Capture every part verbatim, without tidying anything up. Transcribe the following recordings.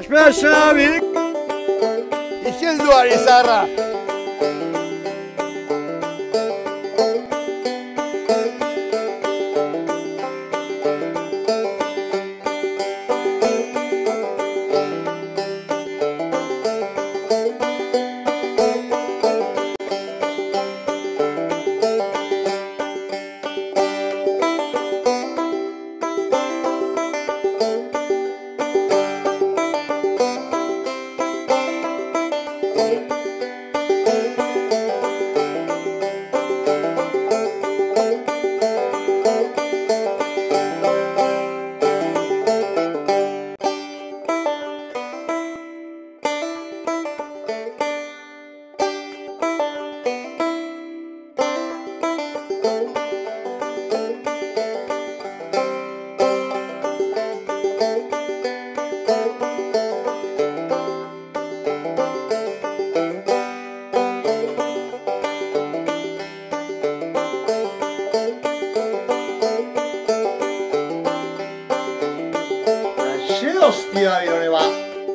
Axpe Sagardotegia. Hiru Harri zarra. Hostia, birone ba.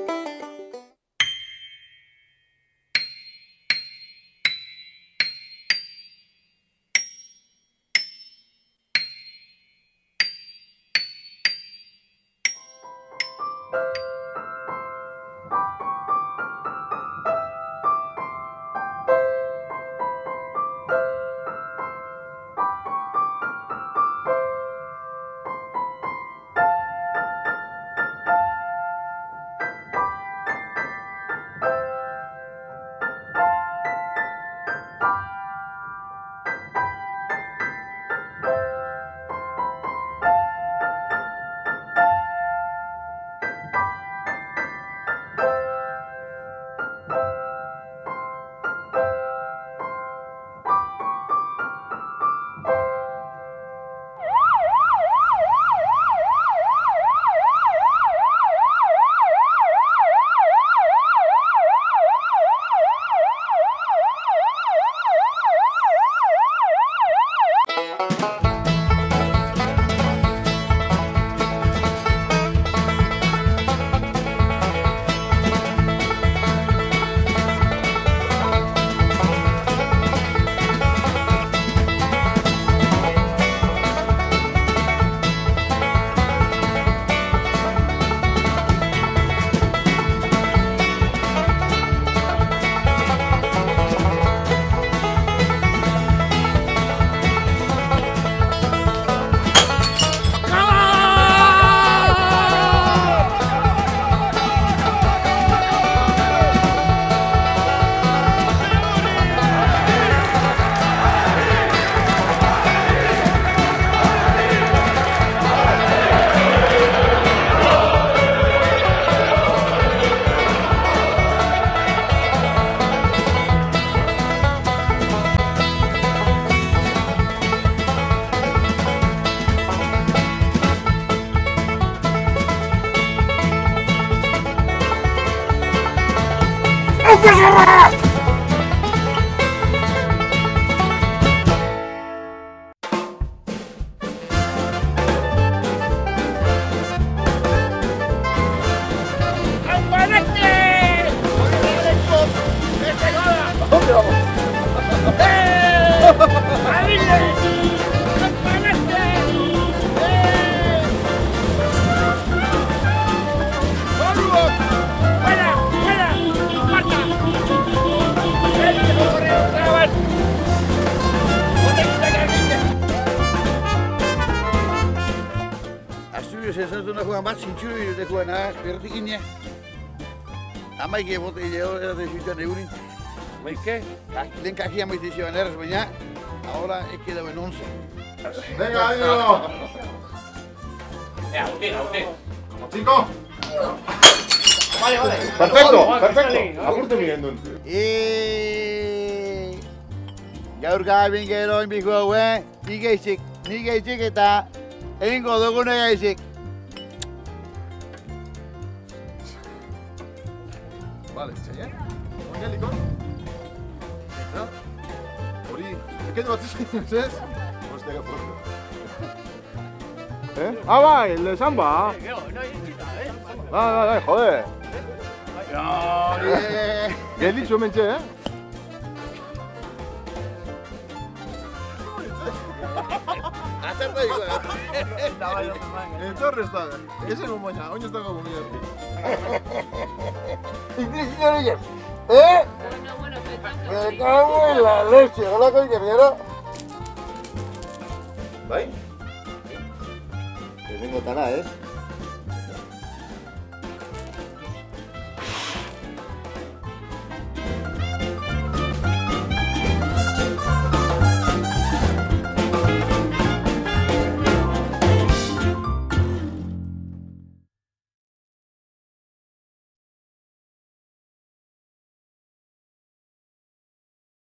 AUPA ZARRA! ¡Aupa Athletik! ¿Dónde vamos? ¡Eh! ¡Athletik! ¡Aupa Athletik! ¡Eh! ¡Vamos! ¡Fuera! ¡Fuera! ¡Marca! ¡El que corre otra vez! ¡Botellita caliente! Asturias ezartuna joan bat zintxuri dute joana, bertik ine. Amaike botella hori zituan egurin. ¿Qué? Lehen kajia maite zioan erraz, baina ahora he quedado en once. Venga, año. Eh, a usted, a usted. Como chico. Vale, vale. Perfecto, perfecto. Apurte mirando. Eee... Gaur gabin gero inbiko haue, ni gaizik, ni gaizik eta egingo dugune gaizik. Vale, txaien. Oina likon. Eta, hori, ekendu bat zizkin, ez? Hostia, que fuerte. ¿Eh? Ah, va, el de samba. No, no hay nada, ¿eh? Bai, bai, bai, jode. Gelditxu hementxe, eh? Azerta digo, eh? Entorre ez da, ese non baina, oin ez dago gomiarki. Inglesina hori, eh? Me cago en la leche, holako ikerriera. Bai? Lehenengo tara, eh?